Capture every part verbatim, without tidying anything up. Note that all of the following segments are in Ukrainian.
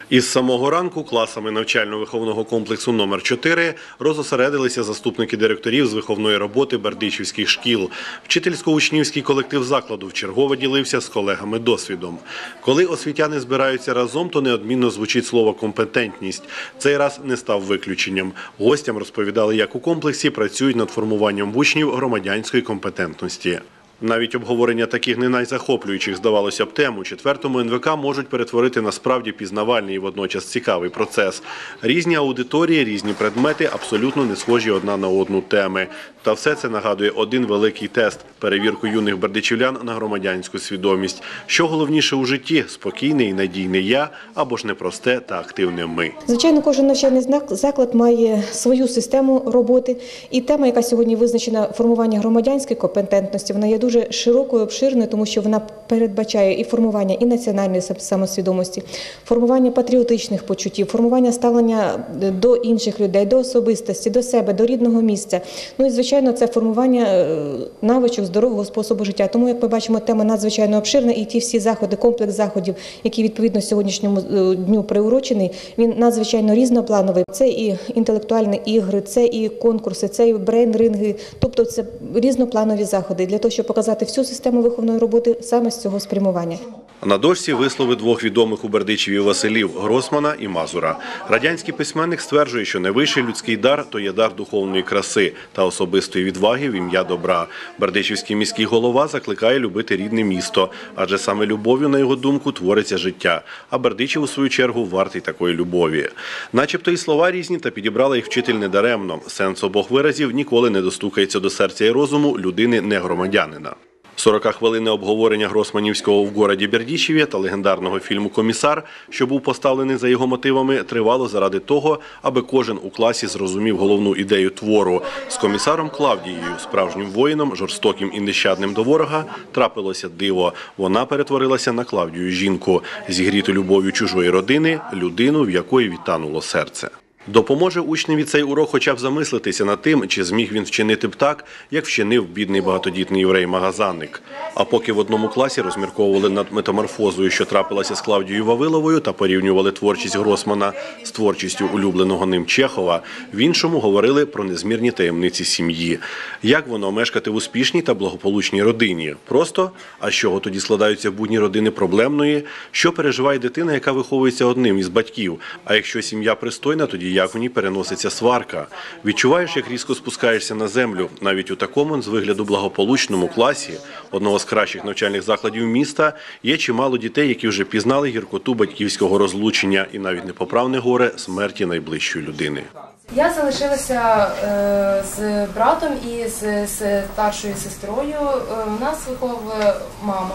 Із самого ранку класами навчально-виховного комплексу номер чотири розосередилися заступники директорів з виховної роботи бердичівських шкіл. Вчительсько-учнівський колектив закладу вчергове ділився з колегами досвідом. Коли освітяни збираються разом, то неодмінно звучить слово «компетентність». Цей раз не став виключенням. Гостям розповідали, як у комплексі працюють над формуванням в учнів громадянської компетентності. Навіть обговорення таких не найзахоплюючих, здавалося б, тем у четвертому ен ве ка можуть перетворити на справді пізнавальний і водночас цікавий процес. Різні аудиторії, різні предмети абсолютно не схожі одна на одну теми. Та все це нагадує один великий тест – перевірку юних бердичівлян на громадянську свідомість. Що головніше у житті – спокійне і надійне «я» або ж непросте та активне «ми». Звичайно, кожен навчальний заклад має свою систему роботи. І тема, яка сьогодні визначена – формування громадянської компетентності, вона є дуже широкою, обширною, тому що вона передбачає і формування і національної самосвідомості, формування патріотичних почуттів, формування ставлення до інших людей, до особистості, до себе, до рідного місця. Ну і, звичайно, це формування навичок здорового способу життя. Тому, як ми бачимо, тема надзвичайно обширна, і ті всі заходи, комплекс заходів, які відповідно сьогоднішньому дню приурочений, він надзвичайно різноплановий. Це і інтелектуальні ігри, це і конкурси, це і брейн-ринги, тобто це різнопланові заходи для того, щоб показати всю систему виховної роботи саме з цього спрямування. На дошці вислови двох відомих у Бердичеві Василів – Гросмана і Мазура. Радянський письменник стверджує, що найвищий людський дар – то є дар духовної краси та особистої відваги в ім'я добра. Бердичівський міський голова закликає любити рідне місто, адже саме любов'ю, на його думку, твориться життя. А Бердичів, у свою чергу, вартий такої любові. Начебто і слова різні, та підібрала їх вчитель недаремно. Сенс обох виразів ніколи не достукається до серця і розуму людини не громадянина. сорокахвилинне обговорення Гросманівського в городі Бердичеві та легендарного фільму «Комісар», що був поставлений за його мотивами, тривало заради того, аби кожен у класі зрозумів головну ідею твору. З комісаром Клавдією, справжнім воїном, жорстоким і нещадним до ворога, трапилося диво. Вона перетворилася на Клавдію жінку, зігріту любов'ю чужої родини, людину, в якої відтануло серце. Допоможе учневі цей урок хоча б замислитися над тим, чи зміг він вчинити б так, як вчинив бідний багатодітний єврей-магазанник. А поки в одному класі розмірковували над метаморфозою, що трапилася з Клавдією Вавиловою, та порівнювали творчість Гросмана з творчістю улюбленого ним Чехова, в іншому говорили про незмірні таємниці сім'ї. Як воно мешкати в успішній та благополучній родині? Просто? А з чого тоді складаються будні родини проблемної? Що переживає дитина, яка виховується одним із батьків? А якщо сім'я пристойна, тоді як у ній переноситься сварка? Відчуваєш, як різко спускаєшся на землю, навіть у такому, з вигляду, благополучному класі одного з кращих навчальних закладів міста є чимало дітей, які вже пізнали гіркоту батьківського розлучення і навіть непоправне горе смерті найближчої людини. Я залишилася е, з братом і з, з старшою сестрою. Е, нас виховує мама.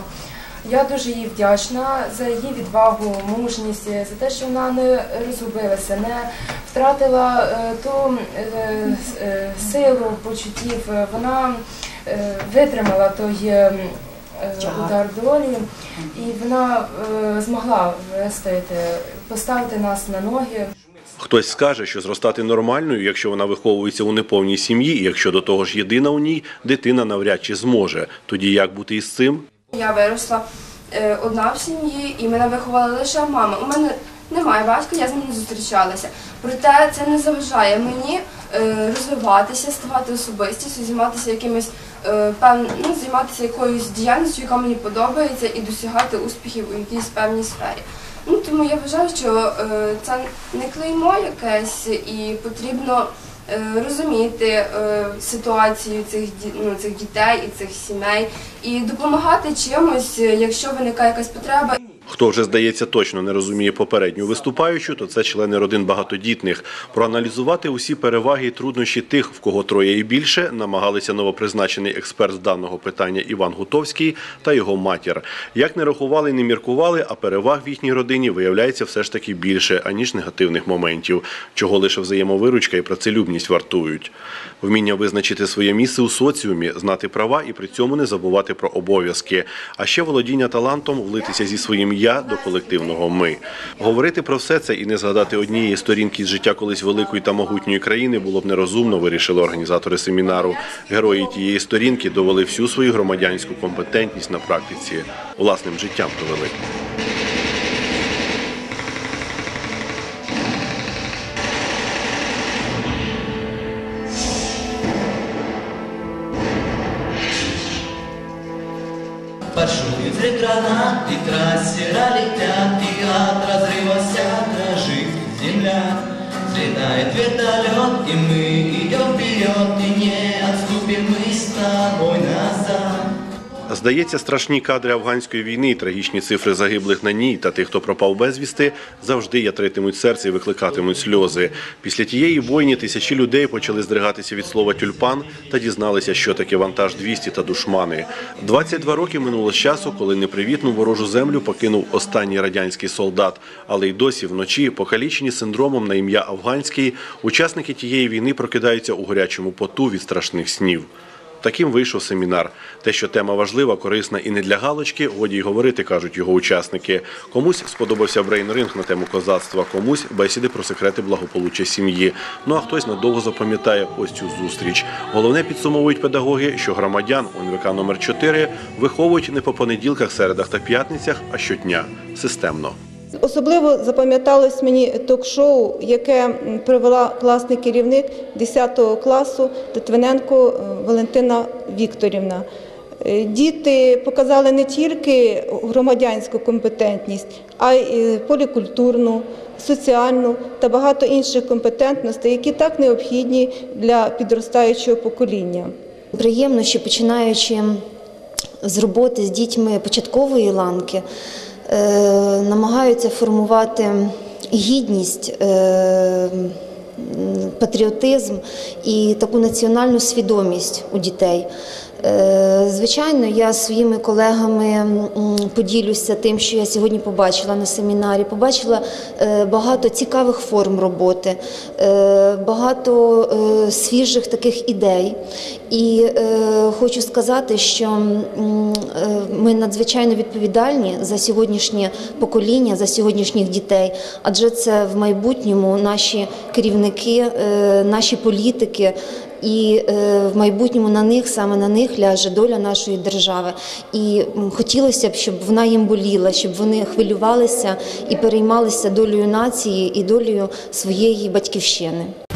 Я дуже їй вдячна за її відвагу, мужність, за те, що вона не розгубилася, не втратила е, ту е, е, силу почуттів. Вона е, витримала той е, удар долі, і вона е, змогла вистояти, поставити нас на ноги. Хтось скаже, що зростати нормальною, якщо вона виховується у неповній сім'ї, і якщо до того ж єдина у ній, дитина навряд чи зможе. Тоді як бути із цим? Я виросла е, одна в сім'ї, і мене виховала лише мама. У мене немає батька, я з ним не зустрічалася. Проте це не заважає мені е, розвиватися, ставати особистістю, займатися якимось е, пев... ну, займатися якоюсь діяльністю, яка мені подобається, і досягати успіхів у якійсь певній сфері. Ну, тому я вважаю, що е, це не клеймо якесь, і потрібно е, розуміти е, ситуацію цих, ну, цих дітей і цих сімей, і допомагати чимось, якщо виникає якась потреба. Хто вже, здається, точно не розуміє попередню виступаючу, то це члени родин багатодітних. Проаналізувати усі переваги і труднощі тих, в кого троє і більше, намагалися новопризначений експерт з даного питання Іван Гутовський та його матір. Як не рахували і не міркували, а переваг в їхній родині виявляється все ж таки більше, аніж негативних моментів, чого лише взаємовиручка і працелюбність вартують. Вміння визначити своє місце у соціумі, знати права і при цьому не забувати про обов'язки. А ще володіння талантом влитися зі своїм «я» до колективного «ми». Говорити про все це і не згадати однієї сторінки з життя колись великої та могутньої країни було б нерозумно, вирішили організатори семінару. Герої тієї сторінки довели всю свою громадянську компетентність на практиці. Власним життям довели. Средь гранат и трассера летят, и от разрыва вся дрожит земля. Взлетает вертолет, и мы идем вперед, и не отступим мы с тобой назад. Здається, страшні кадри афганської війни і трагічні цифри загиблих на ній та тих, хто пропав безвісти, завжди ятритимуть серце і викликатимуть сльози. Після тієї війни тисячі людей почали здригатися від слова «тюльпан» та дізналися, що таке вантаж двісті та душмани. двадцять два роки минуло з часу, коли непривітну ворожу землю покинув останній радянський солдат. Але й досі вночі, покалічені синдромом на ім'я Афганський, учасники тієї війни прокидаються у гарячому поту від страшних снів. Таким вийшов семінар. Те, що тема важлива, корисна і не для галочки, годі й говорити, кажуть його учасники. Комусь сподобався брейн-ринг на тему козацтва, комусь бесіди про секрети благополуччя сім'ї. Ну а хтось надовго запам'ятає ось цю зустріч. Головне, підсумовують педагоги, що громадян у ен ве ка номер чотири виховують не по понеділках, середах та п'ятницях, а щодня, системно. Особливо запам'яталось мені ток-шоу, яке провела класний керівник десятого класу Литвиненко Валентина Вікторівна. Діти показали не тільки громадянську компетентність, а й полікультурну, соціальну та багато інших компетентностей, які так необхідні для підростаючого покоління. Приємно, що починаючи з роботи з дітьми початкової ланки, намагаються формувати гідність, патріотизм і таку національну свідомість у дітей. Звичайно, я зі своїми колегами поділюся тим, що я сьогодні побачила на семінарі. Побачила багато цікавих форм роботи, багато свіжих таких ідей. І хочу сказати, що ми надзвичайно відповідальні за сьогоднішнє покоління, за сьогоднішніх дітей, адже це в майбутньому наші керівники, наші політики, і в майбутньому на них, саме на них ляже доля нашої держави. І хотілося б, щоб вона їм боліла, щоб вони хвилювалися і переймалися долею нації і долею своєї батьківщини.